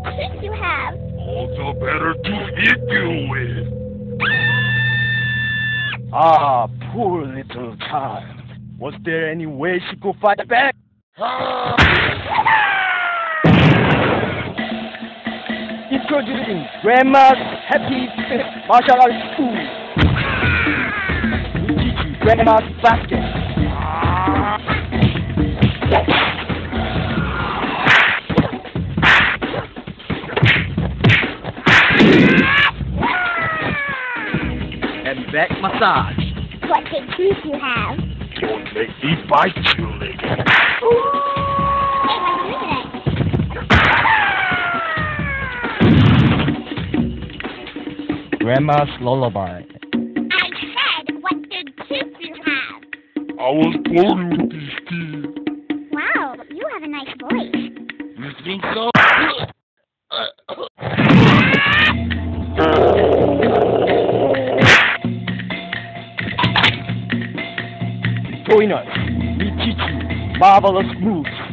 teeth you have? All the better to hit you with. Ah, poor little child. Was there any way she could fight back? Introducing Grandma's Happy Martial Arts School. We teach you Grandma's basket. And back massage. What big teeth you have? Don't make me bite you, lady. Grandma's lullaby. I said, what big teeth you have? I was born with these teeth. Wow, you have a nice voice. You think so? Join us. We teach you marvelous moves.